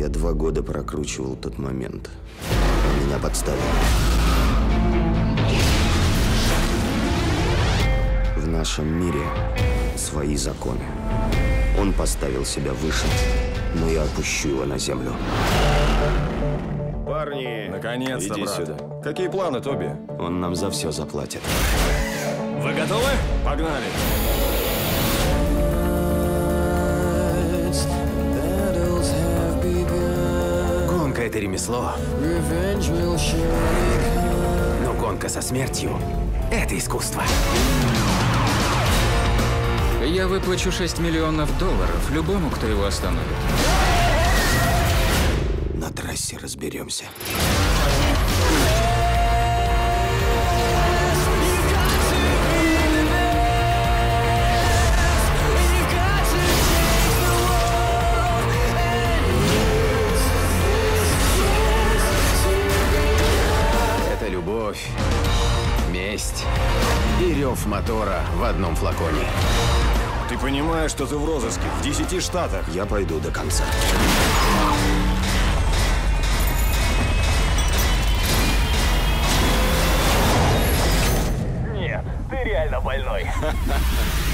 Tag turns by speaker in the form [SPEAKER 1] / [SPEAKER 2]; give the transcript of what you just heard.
[SPEAKER 1] Я 2 года прокручивал тот момент. Меня подставили. В нашем мире свои законы. Он поставил себя выше, но я опущу его на землю.
[SPEAKER 2] Парни,
[SPEAKER 3] наконец-то,
[SPEAKER 2] иди
[SPEAKER 3] брат.
[SPEAKER 2] сюда.
[SPEAKER 3] Какие планы, Тоби?
[SPEAKER 1] Он нам за все заплатит.
[SPEAKER 3] Вы готовы? Погнали!
[SPEAKER 4] Гонка — это ремесло. Но гонка со смертью — это искусство.
[SPEAKER 5] Я выплачу $6 миллионов любому, кто его остановит.
[SPEAKER 1] На трассе разберемся.
[SPEAKER 4] Это любовь, месть и рев мотора в одном флаконе.
[SPEAKER 3] Ты понимаешь, что ты в розыске в 10 штатах?
[SPEAKER 1] Я пойду до конца.
[SPEAKER 6] Нет, ты реально больной.